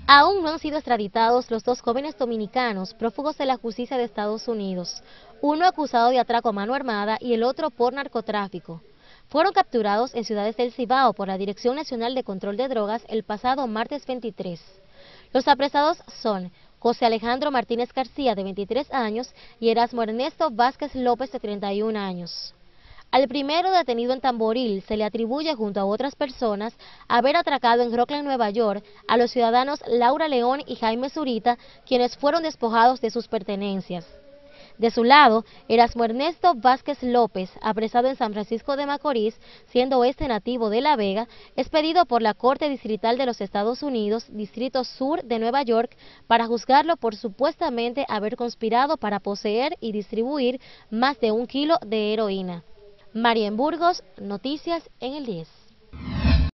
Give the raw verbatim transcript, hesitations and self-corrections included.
Aún no han sido extraditados los dos jóvenes dominicanos prófugos de la justicia de Estados Unidos, uno acusado de atraco a mano armada y el otro por narcotráfico. Fueron capturados en Ciudades del Cibao por la Dirección Nacional de Control de Drogas el pasado martes veintitrés. Los apresados son José Alejandro Martínez García, de veintitrés años, y Erasmo Ernesto Vázquez López, de treinta y un años. Al primero, detenido en Tamboril, se le atribuye junto a otras personas haber atracado en Rockland, Nueva York, a los ciudadanos Laura León y Jaime Zurita, quienes fueron despojados de sus pertenencias. De su lado, Erasmo Ernesto Vázquez López, apresado en San Francisco de Macorís, siendo este nativo de La Vega, es pedido por la Corte Distrital de los Estados Unidos, Distrito Sur de Nueva York, para juzgarlo por supuestamente haber conspirado para poseer y distribuir más de un kilo de heroína. Marien Burgos, Noticias en el diez.